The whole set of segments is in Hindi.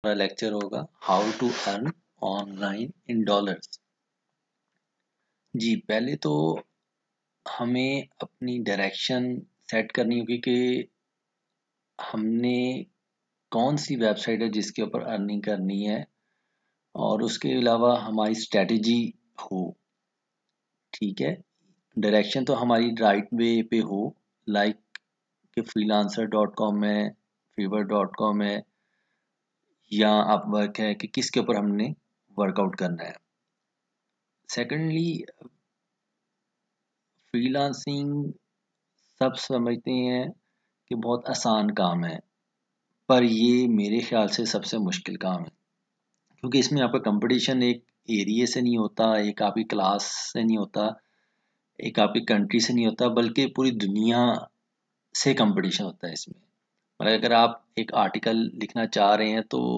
हमारा लेक्चर होगा how to earn online in dollars. जी पहले तो हमें अपनी डायरेक्शन सेट करनी होगी कि हमने कौन सी वेबसाइट है जिसके ऊपर अर्निंग करनी है, और उसके अलावा हमारी स्ट्रेटजी हो। ठीक है, डायरेक्शन तो हमारी राइट वे पे हो, लाइक कि freelancer.com है, fiverr.com है, या अपवर्क है कि किसके ऊपर हमने वर्कआउट करना है। सेकेंडली, फ्रीलांसिंग सब समझते हैं कि बहुत आसान काम है, पर ये मेरे ख्याल से सबसे मुश्किल काम है, क्योंकि इसमें आपका कंपटीशन एक एरिया से नहीं होता, एक आपकी क्लास से नहीं होता, एक आपकी कंट्री से नहीं होता, बल्कि पूरी दुनिया से कंपटीशन होता है इसमें। मतलब अगर आप एक आर्टिकल लिखना चाह रहे हैं तो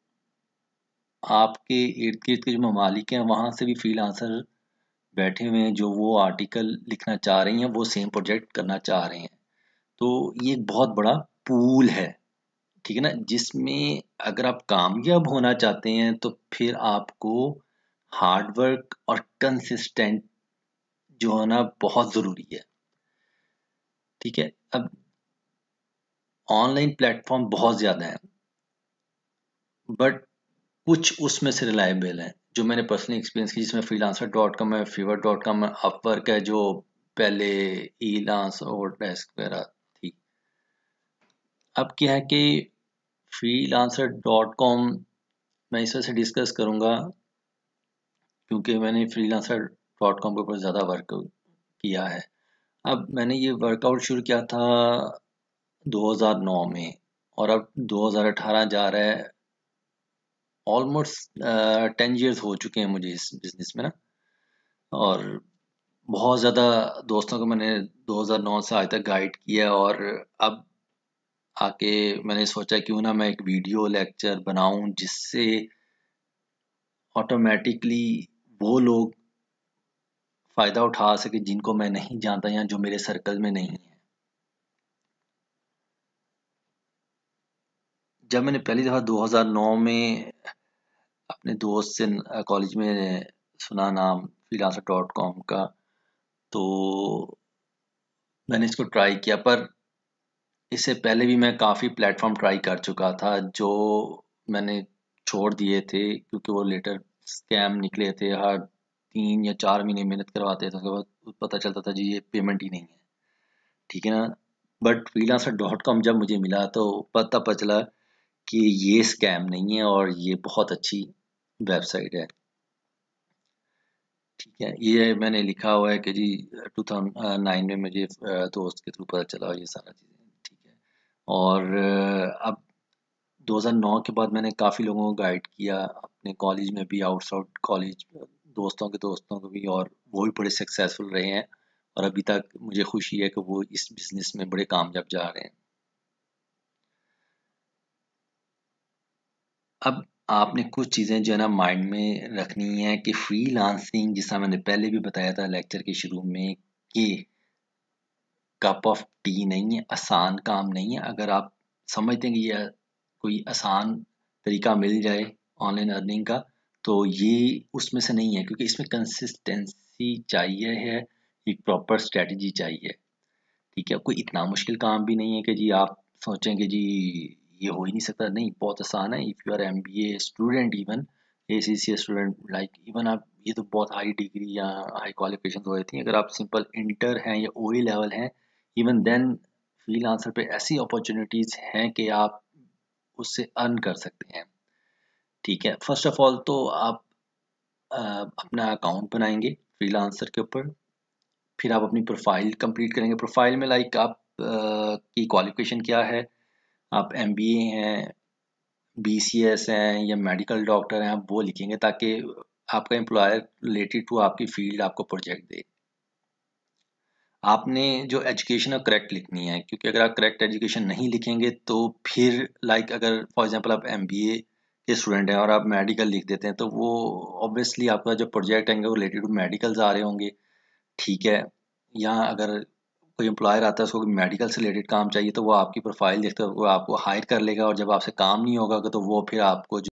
आपके इर्द गिर्द के जो ममालिक हैं वहाँ से भी फ्रीलांसर बैठे हुए हैं जो वो आर्टिकल लिखना चाह रही हैं, वो सेम प्रोजेक्ट करना चाह रहे हैं। तो ये एक बहुत बड़ा पूल है, ठीक है ना, जिसमें अगर आप कामयाब होना चाहते हैं तो फिर आपको हार्ड वर्क और कंसिस्टेंट जो होना बहुत ज़रूरी है। ठीक है, अब ऑनलाइन प्लेटफॉर्म बहुत ज़्यादा है, बट कुछ उसमें से रिलायबल हैं जो मैंने पर्सनली एक्सपीरियंस की, जिसमें freelancer.com है, fiverr.com है, अपवर्क है जो पहले ईलांस और डेस्क वगैरह थी। अब क्या है कि freelancer.com मैं इस वजह से डिस्कस करूंगा क्योंकि मैंने freelancer.com के ऊपर ज़्यादा वर्क किया है। अब मैंने ये वर्कआउट शुरू किया था 2009 में, और अब 2018 जा रहा है। ऑलमोस्ट 10 इयर्स हो चुके हैं मुझे इस बिजनेस में ना, और बहुत ज़्यादा दोस्तों को मैंने 2009 से आज तक गाइड किया, और अब आके मैंने सोचा क्यों ना मैं एक वीडियो लेक्चर बनाऊं जिससे ऑटोमेटिकली वो लोग फ़ायदा उठा सके जिनको मैं नहीं जानता या जो मेरे सर्कल में नहीं है। जब मैंने पहली दफ़ा 2009 में अपने दोस्त से कॉलेज में सुना नाम freelancer.com का, तो मैंने इसको ट्राई किया, पर इससे पहले भी मैं काफ़ी प्लेटफॉर्म ट्राई कर चुका था जो मैंने छोड़ दिए थे क्योंकि वो लेटर स्कैम निकले थे। हर 3 या 4 महीने मेहनत करवाते थे, उसके बाद पता चलता था जी ये पेमेंट ही नहीं है। ठीक है ना, बट freelancer.com जब मुझे मिला तो पता चला कि ये स्कैम नहीं है और ये बहुत अच्छी वेबसाइट है। ठीक है, ये मैंने लिखा हुआ है कि जी 2009 में मुझे दोस्त के थ्रू पता चला ये सारा चीज़ें। ठीक है, और अब 2009 के बाद मैंने काफ़ी लोगों को गाइड किया अपने कॉलेज में भी, आउटसाइड कॉलेज दोस्तों को भी, और वो भी बड़े सक्सेसफुल रहे हैं, और अभी तक मुझे खुशी है कि वो इस बिज़नेस में बड़े कामयाब जा रहे हैं। अब आपने कुछ चीज़ें जो है ना माइंड में रखनी है कि फ्रीलांसिंग, जिसका मैंने पहले भी बताया था लेक्चर के शुरू में, कि कप ऑफ टी नहीं है, आसान काम नहीं है। अगर आप समझते हैं कि यह कोई आसान तरीका मिल जाए ऑनलाइन अर्निंग का, तो ये उसमें से नहीं है, क्योंकि इसमें कंसिस्टेंसी चाहिए है, एक प्रॉपर स्ट्रेटजी चाहिए। ठीक है, कोई इतना मुश्किल काम भी नहीं है कि जी आप सोचें कि जी ये हो ही नहीं सकता। नहीं, बहुत आसान है। If you are MBA student, even ACCA student, like even आप, ये तो बहुत हाई डिग्री या हाई क्वालिफिकेशन हो जाती हैं। अगर आप सिंपल इंटर हैं या ओई लेवल हैं, इवन देन फ्रीलांसर पे ऐसी अपॉर्चुनिटीज़ हैं कि आप उससे अर्न कर सकते हैं। ठीक है, फर्स्ट ऑफ ऑल तो आप अपना अकाउंट बनाएंगे फ्रीलांसर के ऊपर, फिर आप अपनी प्रोफाइल कंप्लीट करेंगे। प्रोफाइल में लाइक आप की क्वालिफिकेशन क्या है, आप एमबीए हैं, बीसीएस हैं या मेडिकल डॉक्टर हैं, आप वो लिखेंगे ताकि आपका एम्प्लॉयर रिलेटेड टू आपकी फील्ड आपको प्रोजेक्ट दे। आपने जो एजुकेशन है करेक्ट लिखनी है, क्योंकि अगर आप करेक्ट एजुकेशन नहीं लिखेंगे तो फिर लाइक अगर फॉर एग्जांपल आप एमबीए के स्टूडेंट हैं और आप मेडिकल लिख देते हैं, तो वो ऑब्वियसली आपका जो प्रोजेक्ट आएंगे वो रिलेटेड टू मेडिकल्स आ रहे होंगे। ठीक है, या अगर कोई एम्प्लॉयर आता है उसको मेडिकल से रिलेटेड काम चाहिए तो वो आपकी प्रोफाइल देखते हुए वो आपको हायर कर लेगा और जब आपसे काम नहीं होगा तो वो फिर आपको